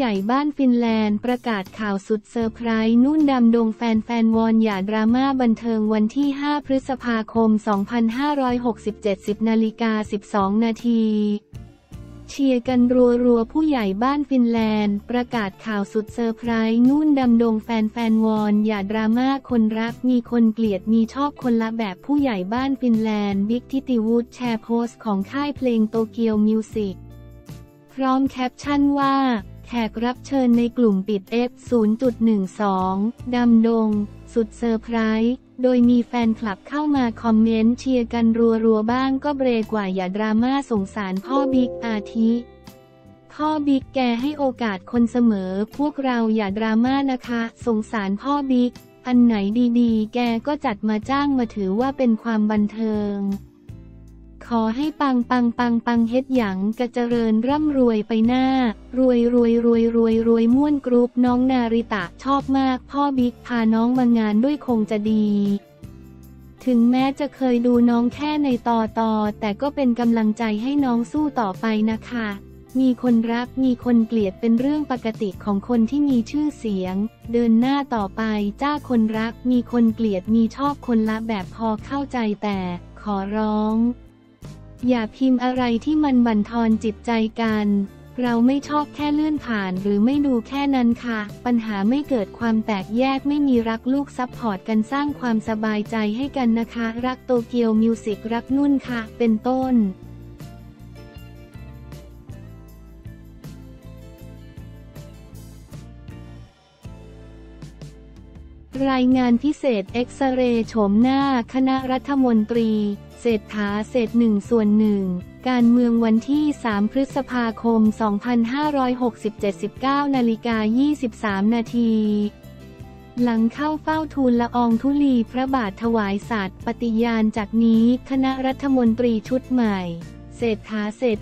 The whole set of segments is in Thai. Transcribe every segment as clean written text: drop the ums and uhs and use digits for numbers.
ใหญ่บ้านฟินแลนด์ประกาศข่าวสุดเซอร์ไพรส์นุ่นดำดงแฟนวอนอย่าดราม่าบันเทิงวันที่ 5 พฤษภาคม 2567 10:12 นาทีเชียร์กันรัวผู้ใหญ่บ้านฟินแลนด์ประกาศข่าวสุดเซอร์ไพรส์นุ่นดำดงแฟนวอนอย่าดราม่าคนรักมีคนเกลียดมีชอบคนละแบบผู้ใหญ่บ้านฟินแลนด์บิ๊กทิติวุฒิแชร์โพสต์ของค่ายเพลงโตเกียวมิวสิกพร้อมแคปชั่นว่าแขกรับเชิญในกลุ่มปิด F0.12 ดำดงสุดเซอร์ไพรส์โดยมีแฟนคลับเข้ามาคอมเมนต์เชียร์กันรัวบ้างก็เบรกว่าอย่าดราม่าสงสารพ่อบิ๊กอาทิพ่อบิ๊กแกให้โอกาสคนเสมอพวกเราอย่าดราม่านะคะสงสารพ่อบิ๊กอันไหนดีๆแกก็จัดมาจ้างมาถือว่าเป็นความบันเทิงขอให้ปังเฮ็ดหยังกระเจริญร่ำรวยไปหน้ารวยม่วนกรุ๊ปน้องนาริตะชอบมากพ่อบิ๊กพาน้องมางานด้วยคงจะดีถึงแม้จะเคยดูน้องแค่ในตอแต่ก็เป็นกำลังใจให้น้องสู้ต่อไปนะคะมีคนรักมีคนเกลียดเป็นเรื่องปกติของคนที่มีชื่อเสียงเดินหน้าต่อไปจ้าคนรักมีคนเกลียดมีชอบคนละแบบพอเข้าใจแต่ขอร้องอย่าพิมพ์อะไรที่มันบั่นทอนจิตใจกันเราไม่ชอบแค่เลื่อนผ่านหรือไม่ดูแค่นั้นค่ะปัญหาไม่เกิดความแตกแยกไม่มีรักลูกซัพพอร์ตกันสร้างความสบายใจให้กันนะคะรักโตเกียวมิวสิกรักนุ่นค่ะเป็นต้นรายงานพิเศษเอ็กซเรย์โฉมหน้าคณะรัฐมนตรีเศรษฐาเศษ1/1การเมืองวันที่ 3 พฤษภาคม 2567 19:23 นาทีหลังเข้าเฝ้าทูลละอองธุลีพระบาทถวายสัตย์ปฏิญาณจากนี้คณะรัฐมนตรีชุดใหม่เศรษฐาเศษ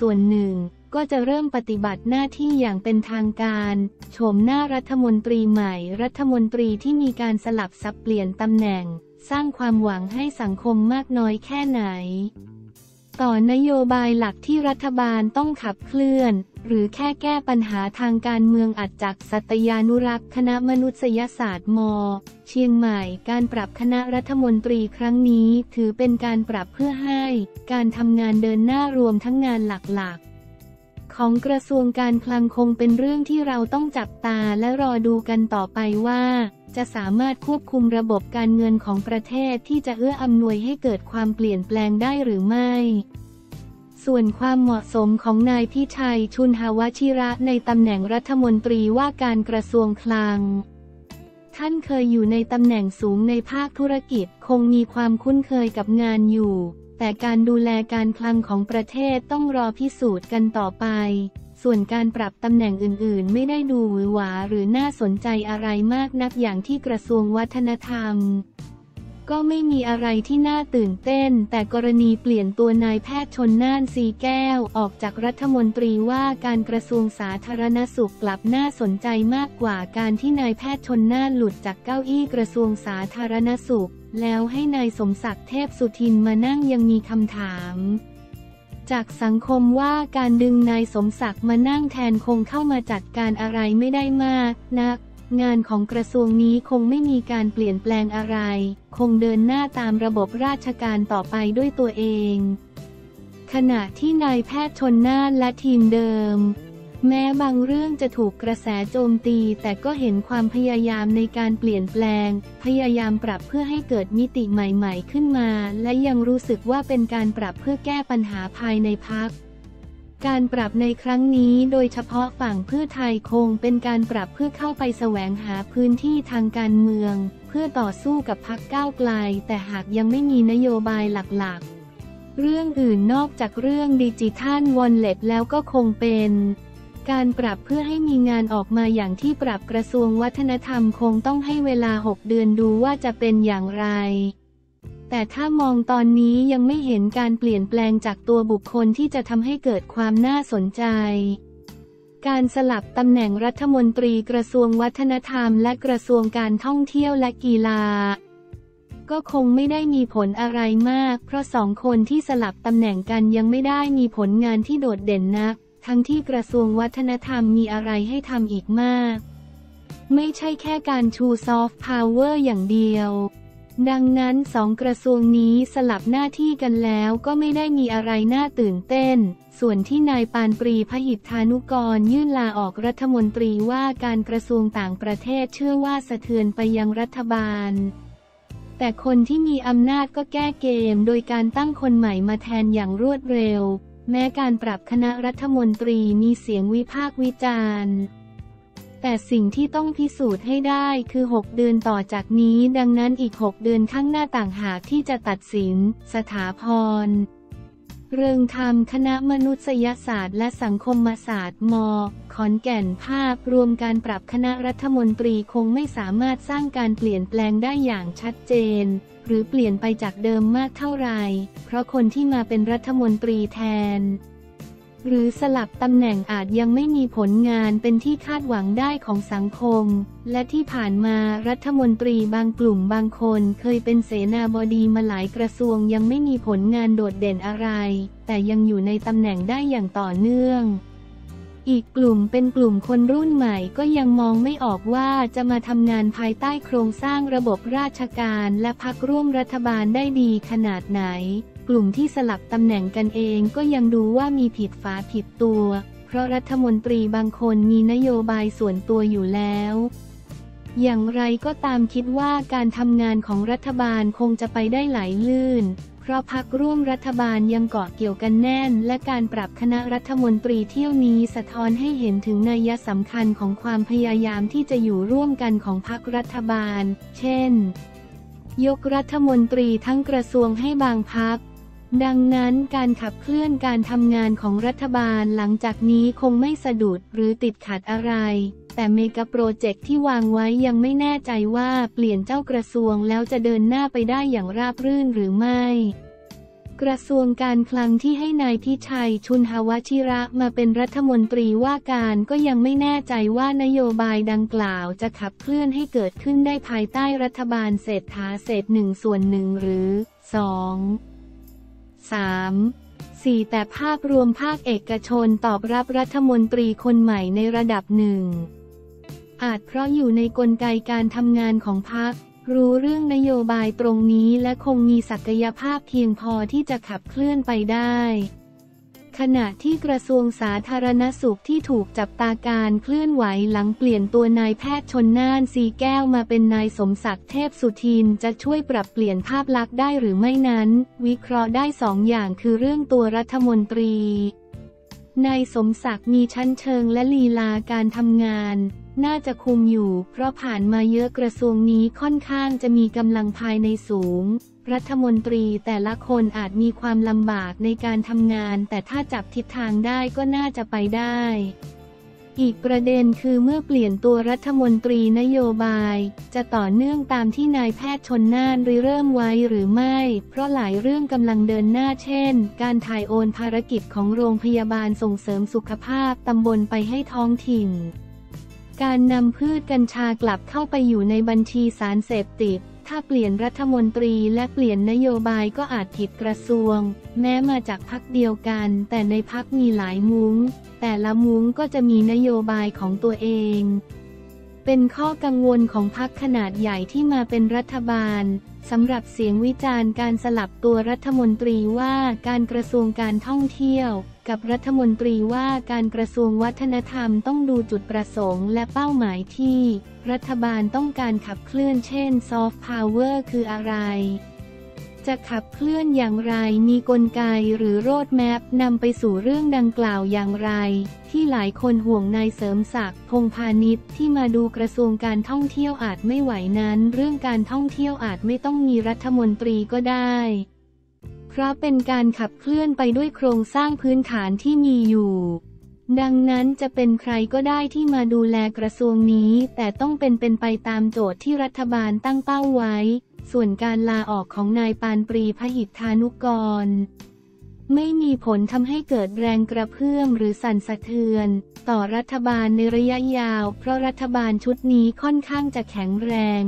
1/1ก็จะเริ่มปฏิบัติหน้าที่อย่างเป็นทางการโฉมหน้ารัฐมนตรีใหม่รัฐมนตรีที่มีการสลับสับเปลี่ยนตำแหน่งสร้างความหวังให้สังคมมากน้อยแค่ไหนต่อนโยบายหลักที่รัฐบาลต้องขับเคลื่อนหรือแค่แก้ปัญหาทางการเมืองอัดจากสัตยานุรักษ์คณะมนุษยศาสตร์ม.เชียงใหม่การปรับคณะรัฐมนตรีครั้งนี้ถือเป็นการปรับเพื่อให้การทำงานเดินหน้ารวมทั้งงานหลักๆของกระทรวงการคลังคงเป็นเรื่องที่เราต้องจับตาและรอดูกันต่อไปว่าจะสามารถควบคุมระบบการเงินของประเทศที่จะเอื้ออำนวยให้เกิดความเปลี่ยนแปลงได้หรือไม่ส่วนความเหมาะสมของนายพิชัยชุนหวชิระในตำแหน่งรัฐมนตรีว่าการกระทรวงคลังท่านเคยอยู่ในตำแหน่งสูงในภาคธุรกิจคงมีความคุ้นเคยกับงานอยู่แต่การดูแลการคลังของประเทศต้องรอพิสูจน์กันต่อไปส่วนการปรับตำแหน่งอื่นๆไม่ได้ดูหวือหวาหรือน่าสนใจอะไรมากนักอย่างที่กระทรวงวัฒนธรรมก็ไม่มีอะไรที่น่าตื่นเต้นแต่กรณีเปลี่ยนตัวนายแพทย์ชลน่านสีแก้วออกจากรัฐมนตรีว่าการกระทรวงสาธารณสุขกลับน่าสนใจมากกว่าการที่นายแพทย์ชลน่านหลุดจากเก้าอี้กระทรวงสาธารณสุขแล้วให้นายสมศักดิ์เทพสุทินมานั่งยังมีคำถามจากสังคมว่าการดึงนายสมศักดิ์มานั่งแทนคงเข้ามาจัดการอะไรไม่ได้มากนักงานของกระทรวงนี้คงไม่มีการเปลี่ยนแปลงอะไรคงเดินหน้าตามระบบราชการต่อไปด้วยตัวเองขณะที่นายแพทย์ชลน่านและทีมเดิมแม้บางเรื่องจะถูกกระแสโจมตีแต่ก็เห็นความพยายามในการเปลี่ยนแปลงพยายามปรับเพื่อให้เกิดมิติใหม่ๆขึ้นมาและยังรู้สึกว่าเป็นการปรับเพื่อแก้ปัญหาภายในพรรคการปรับในครั้งนี้โดยเฉพาะฝั่งเพื่อไทยคงเป็นการปรับเพื่อเข้าไปแสวงหาพื้นที่ทางการเมืองเพื่อต่อสู้กับพรรคก้าวไกลแต่หากยังไม่มีนโยบายหลักๆเรื่องอื่นนอกจากเรื่องดิจิทัลวอลเล็ตแล้วก็คงเป็นการปรับเพื่อให้มีงานออกมาอย่างที่ปรับกระทรวงวัฒนธรรมคงต้องให้เวลา6 เดือนดูว่าจะเป็นอย่างไรแต่ถ้ามองตอนนี้ยังไม่เห็นการเปลี่ยนแปลงจากตัวบุคคลที่จะทำให้เกิดความน่าสนใจการสลับตำแหน่งรัฐมนตรีกระทรวงวัฒนธรรมและกระทรวงการท่องเที่ยวและกีฬาก็คงไม่ได้มีผลอะไรมากเพราะ2 คนที่สลับตำแหน่งกันยังไม่ได้มีผลงานที่โดดเด่นนักทั้งที่กระทรวงวัฒนธรรมมีอะไรให้ทำอีกมากไม่ใช่แค่การชูซอฟต์พาวเวอร์อย่างเดียวดังนั้นสองกระทรวงนี้สลับหน้าที่กันแล้วก็ไม่ได้มีอะไรน่าตื่นเต้นส่วนที่นายปานปรีพหิทธานุกรยื่นลาออกรัฐมนตรีว่าการกระทรวงต่างประเทศเชื่อว่าสะเทือนไปยังรัฐบาลแต่คนที่มีอำนาจก็แก้เกมโดยการตั้งคนใหม่มาแทนอย่างรวดเร็วแม้การปรับคณะรัฐมนตรีมีเสียงวิพากษ์วิจารณ์แต่สิ่งที่ต้องพิสูจน์ให้ได้คือ6เดือนต่อจากนี้ดังนั้นอีก6เดือนข้างหน้าต่างหากที่จะตัดสินสถาพรเริงธรรมคณะมนุษยศาสตร์และสังคมศาสตร์ม.ขอนแก่นภาพรวมการปรับคณะรัฐมนตรีคงไม่สามารถสร้างการเปลี่ยนแปลงได้อย่างชัดเจนหรือเปลี่ยนไปจากเดิมมากเท่าไหร่เพราะคนที่มาเป็นรัฐมนตรีแทนหรือสลับตำแหน่งอาจยังไม่มีผลงานเป็นที่คาดหวังได้ของสังคมและที่ผ่านมารัฐมนตรีบางกลุ่มบางคนเคยเป็นเสนาบดีมาหลายกระทรวงยังไม่มีผลงานโดดเด่นอะไรแต่ยังอยู่ในตำแหน่งได้อย่างต่อเนื่องอีกกลุ่มเป็นกลุ่มคนรุ่นใหม่ก็ยังมองไม่ออกว่าจะมาทำงานภายใต้โครงสร้างระบบราชการและพรรคร่วมรัฐบาลได้ดีขนาดไหนกลุ่มที่สลับตำแหน่งกันเองก็ยังดูว่ามีผิดฝาผิดตัวเพราะรัฐมนตรีบางคนมีนโยบายส่วนตัวอยู่แล้วอย่างไรก็ตามคิดว่าการทำงานของรัฐบาลคงจะไปได้ไหลลื่นเพราะพรรคร่วมรัฐบาลยังเกาะเกี่ยวกันแน่นและการปรับคณะรัฐมนตรีเที่ยวนี้สะท้อนให้เห็นถึงนัยสำคัญของความพยายามที่จะอยู่ร่วมกันของพรรครัฐบาลเช่นยกรัฐมนตรีทั้งกระทรวงให้บางพรรคดังนั้นการขับเคลื่อนการทำงานของรัฐบาลหลังจากนี้คงไม่สะดุดหรือติดขัดอะไรแต่เมกะโปรเจกต์ที่วางไว้ยังไม่แน่ใจว่าเปลี่ยนเจ้ากระทรวงแล้วจะเดินหน้าไปได้อย่างราบรื่นหรือไม่กระทรวงการคลังที่ให้นายพิชัยชุนหวชิระมาเป็นรัฐมนตรีว่าการก็ยังไม่แน่ใจว่านโยบายดังกล่าวจะขับเคลื่อนให้เกิดขึ้นได้ภายใต้รัฐบาลเศรษฐาเศษ1/1หรือ2 3 4แต่ภาพรวมภาคเอกชนตอบรับรัฐมนตรีคนใหม่ในระดับหนึ่งอาจเพราะอยู่ในกลไกการทำงานของพรรครู้เรื่องนโยบายตรงนี้และคงมีศักยภาพเพียงพอที่จะขับเคลื่อนไปได้ขณะที่กระทรวงสาธารณสุขที่ถูกจับตาการเคลื่อนไหวหลังเปลี่ยนตัวนายแพทย์ชลน่านสีแก้วมาเป็นนายสมศักดิ์เทพสุทินจะช่วยปรับเปลี่ยนภาพลักษณ์ได้หรือไม่นั้นวิเคราะห์ได้2 อย่างคือเรื่องตัวรัฐมนตรีนายสมศักดิ์มีชั้นเชิงและลีลาการทำงานน่าจะคุมอยู่เพราะผ่านมาเยอะกระทรวงนี้ค่อนข้างจะมีกำลังภายในสูงรัฐมนตรีแต่ละคนอาจมีความลำบากในการทำงานแต่ถ้าจับทิศทางได้ก็น่าจะไปได้อีกประเด็นคือเมื่อเปลี่ยนตัวรัฐมนตรีนโยบายจะต่อเนื่องตามที่นายแพทย์ชลน่านริเริ่มไว้หรือไม่เพราะหลายเรื่องกำลังเดินหน้าเช่นการถ่ายโอนภารกิจของโรงพยาบาลส่งเสริมสุขภาพตำบลไปให้ท้องถิ่นการนำพืชกัญชากลับเข้าไปอยู่ในบัญชีสารเสพติดถ้าเปลี่ยนรัฐมนตรีและเปลี่ยนนโยบายก็อาจผิดกระทรวงแม้มาจากพรรคเดียวกันแต่ในพรรคมีหลายมุ้งแต่ละมุ้งก็จะมีนโยบายของตัวเองเป็นข้อกังวลของพรรคขนาดใหญ่ที่มาเป็นรัฐบาลสำหรับเสียงวิจารณ์การสลับตัวรัฐมนตรีว่าการกระทรวงการท่องเที่ยวกับรัฐมนตรีว่าการกระทรวงวัฒนธรรมต้องดูจุดประสงค์และเป้าหมายที่รัฐบาลต้องการขับเคลื่อนเช่นซอฟต์พาวเวอร์คืออะไรจะขับเคลื่อนอย่างไรมีกลไกหรือโรดแมพนำไปสู่เรื่องดังกล่าวอย่างไรที่หลายคนห่วงนายเสริมศักดิ์พงษ์พาณิชย์ที่มาดูกระทรวงการท่องเที่ยวอาจไม่ไหวนั้นเรื่องการท่องเที่ยวอาจไม่ต้องมีรัฐมนตรีก็ได้เพราะเป็นการขับเคลื่อนไปด้วยโครงสร้างพื้นฐานที่มีอยู่ดังนั้นจะเป็นใครก็ได้ที่มาดูแลกระทรวงนี้แต่ต้องเป็นไปตามโจทย์ที่รัฐบาลตั้งเป้าไว้ส่วนการลาออกของนายปานปรีพหิทธานุกรไม่มีผลทำให้เกิดแรงกระเพื่อมหรือสั่นสะเทือนต่อรัฐบาลในระยะยาวเพราะรัฐบาลชุดนี้ค่อนข้างจะแข็งแรง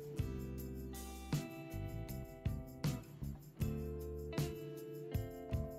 ท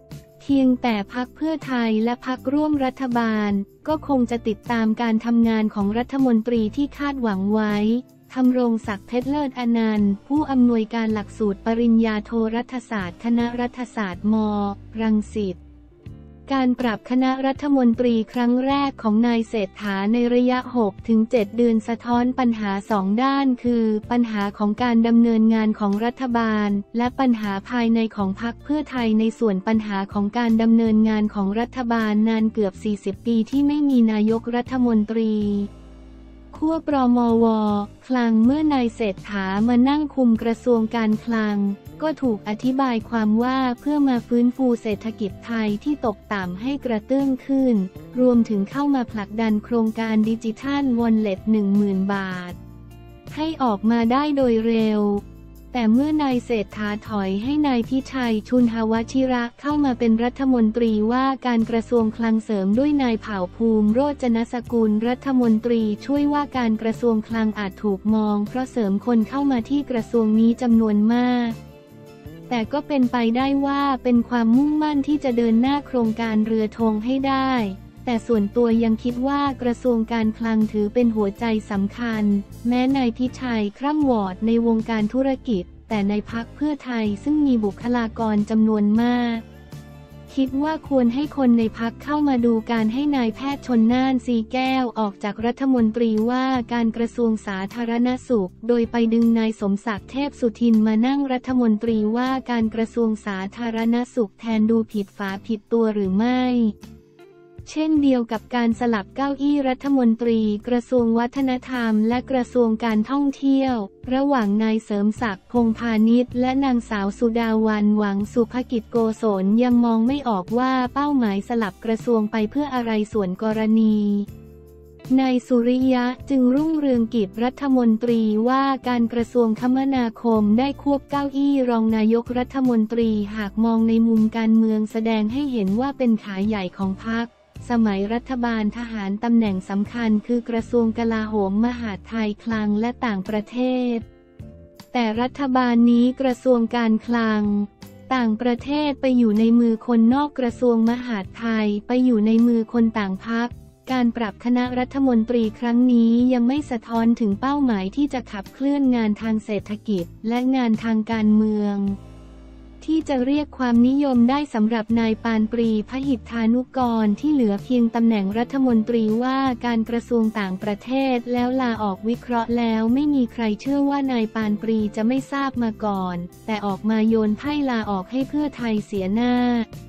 พียงแต่พรรคเพื่อไทยและพรรคร่วมรัฐบาลก็คงจะติดตามการทำงานของรัฐมนตรีที่คาดหวังไว้ธำรงศักดิ์เพชรเลิศอนันต์ผู้อำนวยการหลักสูตรปริญญาโทรัฐศาสตร์คณะรัฐศาสตร์ม.รังสิตการปรับคณะรัฐมนตรีครั้งแรกของนายเศรษฐาในระยะ 6-7 เดือนสะท้อนปัญหาสองด้านคือปัญหาของการดำเนินงานของรัฐบาลและปัญหาภายในของพรรคเพื่อไทยในส่วนปัญหาของการดำเนินงานของรัฐบาลนานเกือบ 40 ปีที่ไม่มีนายกรัฐมนตรีขั้วปรมว.คลังเมื่อนายเศรษฐามานั่งคุมกระทรวงการคลังก็ถูกอธิบายความว่าเพื่อมาฟื้นฟูเศรษฐกิจไทยที่ตกต่ำให้กระเตื้องขึ้นรวมถึงเข้ามาผลักดันโครงการดิจิทัลวอลเล็ต 10,000 บาทให้ออกมาได้โดยเร็วแต่เมื่อนายเศรษฐาถอยให้นายพิชัยชุนหวชิระเข้ามาเป็นรัฐมนตรีว่าการกระทรวงคลังเสริมด้วยนายเผ่าภูมิโรจนสกุลรัฐมนตรีช่วยว่าการกระทรวงคลังอาจถูกมองเพราะเสริมคนเข้ามาที่กระทรวงนี้จำนวนมากแต่ก็เป็นไปได้ว่าเป็นความมุ่งมั่นที่จะเดินหน้าโครงการเรือธงให้ได้แต่ส่วนตัวยังคิดว่ากระทรวงการคลังถือเป็นหัวใจสำคัญแม้นายพิชัยคร่ำวอดในวงการธุรกิจแต่ในพรรคเพื่อไทยซึ่งมีบุคลากรจำนวนมากคิดว่าควรให้คนในพรรคเข้ามาดูการให้นายแพทย์ชลน่านสีแก้วออกจากรัฐมนตรีว่าการกระทรวงสาธารณสุขโดยไปดึงนายสมศักดิ์เทพสุทินมานั่งรัฐมนตรีว่าการกระทรวงสาธารณสุขแทนดูผิดฝาผิดตัวหรือไม่เช่นเดียวกับการสลับเก้าอี้รัฐมนตรีกระทรวงวัฒนธรรมและกระทรวงการท่องเที่ยวระหว่างนายเสริมศักดิ์พงษ์พาณิชย์และนางสาวสุดาวันหวังสุภกิจโกศลยังมองไม่ออกว่าเป้าหมายสลับกระทรวงไปเพื่ออะไรส่วนกรณีนายสุริยะจึงรุ่งเรืองกิจรัฐมนตรีว่าการกระทรวงคมนาคมได้ควบเก้าอี้รองนายกรัฐมนตรีหากมองในมุมการเมืองแสดงให้เห็นว่าเป็นขาใหญ่ของพรรคสมัยรัฐบาลทหารตำแหน่งสำคัญคือกระทรวงกลาโหมมหาดไทยคลังและต่างประเทศแต่รัฐบาลนี้กระทรวงการคลังต่างประเทศไปอยู่ในมือคนนอกกระทรวงมหาดไทยไปอยู่ในมือคนต่างพรรคการปรับคณะรัฐมนตรีครั้งนี้ยังไม่สะท้อนถึงเป้าหมายที่จะขับเคลื่อนงานทางเศรษฐกิจและงานทางการเมืองที่จะเรียกความนิยมได้สำหรับนายปานปรีพหิทธานุกรที่เหลือเพียงตำแหน่งรัฐมนตรีว่าการกระทรวงต่างประเทศแล้วลาออกวิเคราะห์แล้วไม่มีใครเชื่อว่านายปานปรีจะไม่ทราบมาก่อนแต่ออกมาโยนไพ่ลาออกให้เพื่อไทยเสียหน้า